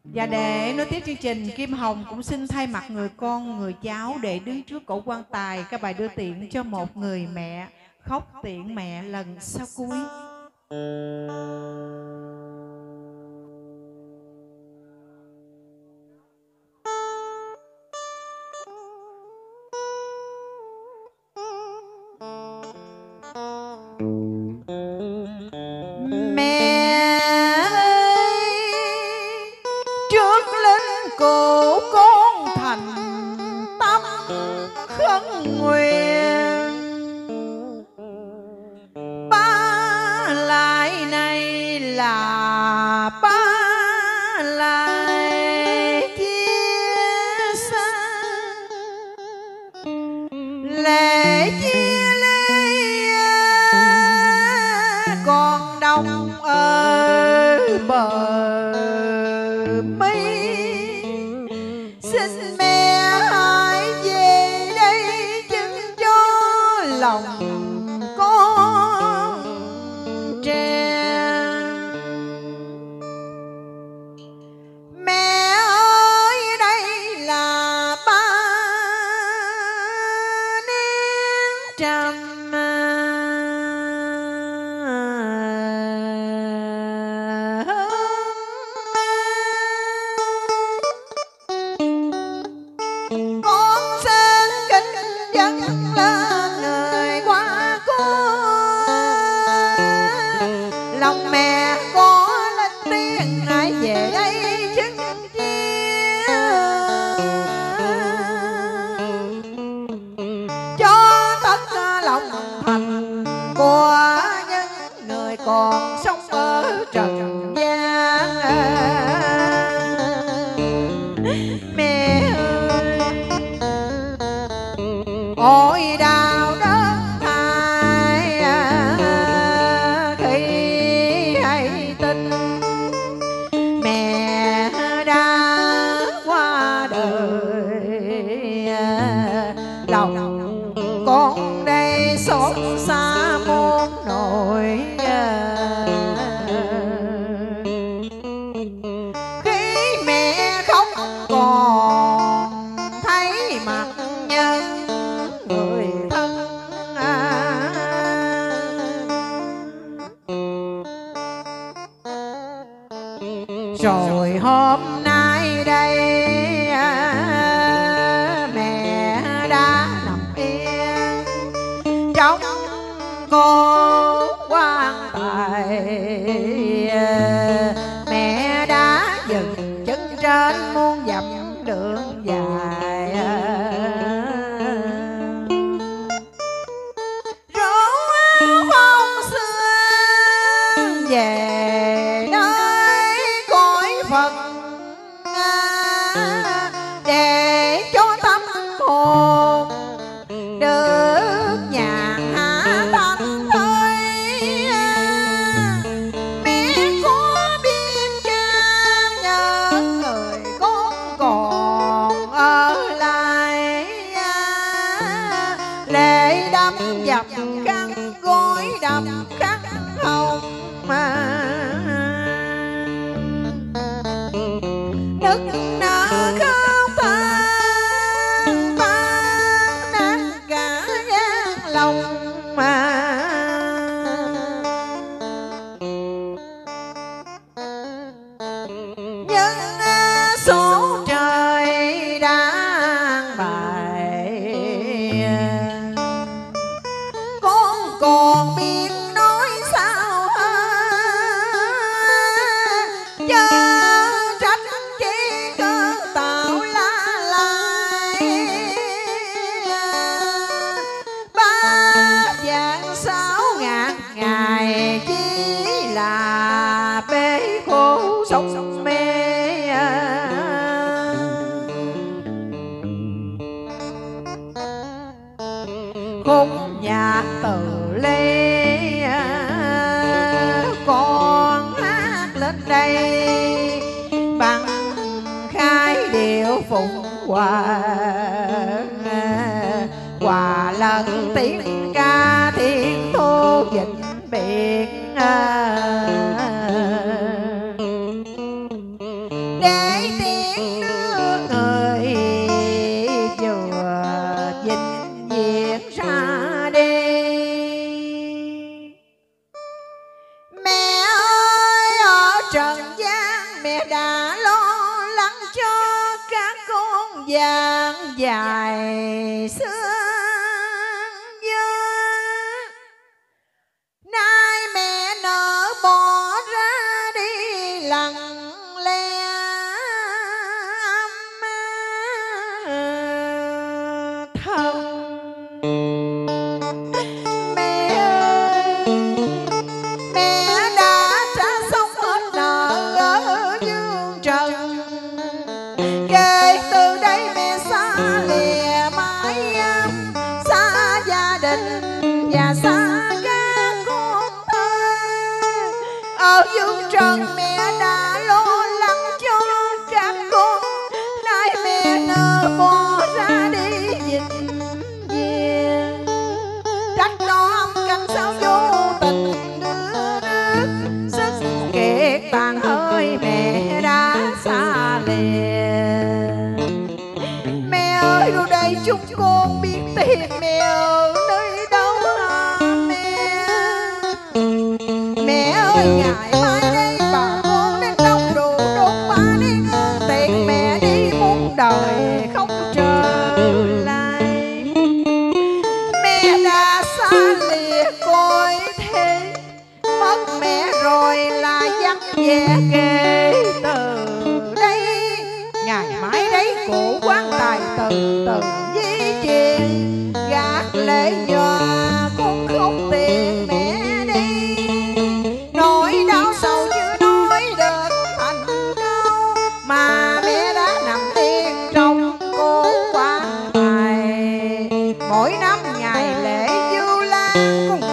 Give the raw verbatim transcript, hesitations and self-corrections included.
Và để nối tiếp chương trình, Kim Hồng cũng xin thay mặt người con, người cháu để đứng trước cổ quan tài các bài đưa tiễn cho một người mẹ, khóc tiễn mẹ lần sau cuối. Cổ con thành tâm khấn nguyện, ba lại này là ba lại chia xa, lệ chia ly còn đông ở bờ mây. Xin mẹ hãy về đây chứng cho lòng con trẻ. Mẹ ơi đây là ba nén trầm, con xin kính dâng lên người qua cố. Lòng mẹ có lên tiếng hãy về đây chứng chia, cho tất cả lòng thành của những người còn sống ở trần gian. Mẹ ôi đau đớn thay khi hay tin mẹ đã qua đời. Lòng con đây xót xa muôn nỗi, khi mẹ khóc còn thấy mặt nhân người thân. Rồi hôm nay đây mẹ đã nằm yên trong cô quan tài. Mẹ đã dừng chân trên muôn dặm đường dài, về nơi cõi Phật để cho tâm hồn được nhàn hạ thanh thơi. Mẹ có biết cha nhớ người con còn ở lại, lệ đắm dập khăn gối đầm khăn hồng mà nức nở khóc than tan nát cả gian lòng mà. Nhưng số trời đang bài con còn biết nói sao chớ trách chi cơn tạo la lại. Ba vạn sáu ngàn ngày chỉ là bể khổ sống mê. Khúc nhạc từ ly con hát lên đây bằng khai điệu phụng hoàng. Hòa lần tiếng ca thiên thu vịnh biển, để tiễn đưa người vừa vĩnh viễn ra đi. Mẹ ơi, ở trần gian mẹ đã lo lắng cho các con vàng dài xưa. Nay mẹ nỡ bỏ ra đi lặng lẽ thân. Mẹ ơi, mẹ đã trả xong hết nợ ở dương trần. Kể từ đây mẹ xa lìa mái ấm, xa gia đình và xa các con thơ. Ở dương trần mẹ đã lo lắng cho các con, nay mẹ nỡ bỏ ra đi vĩnh viễn. Trách đó âm căn sao vô tình đưa nước, sức kiệt tàn hơi mẹ đã xa lìa. Mẹ ơi, rồi đây chúng con biết tìm mẹ ở nơi đâu hả mẹ? Mẹ ơi, ngày mai đây bà con đến đông đủ đốt ba đi ngân tiền mẹ đi muôn đời không trở lại. Mẹ đã xa lìa cõi thế, mất mẹ rồi là vắng vẻ kể từ đây. Ngày mai đấy cổ quan tài từ từ di chuyển, gác lễ nhòa cũng không tiền mẹ đi. Nỗi đau sầu như nói được thành câu, mà mẹ đã nằm yên trong cổ quan tài. Mỗi năm ngày lễ Vu Lan cũng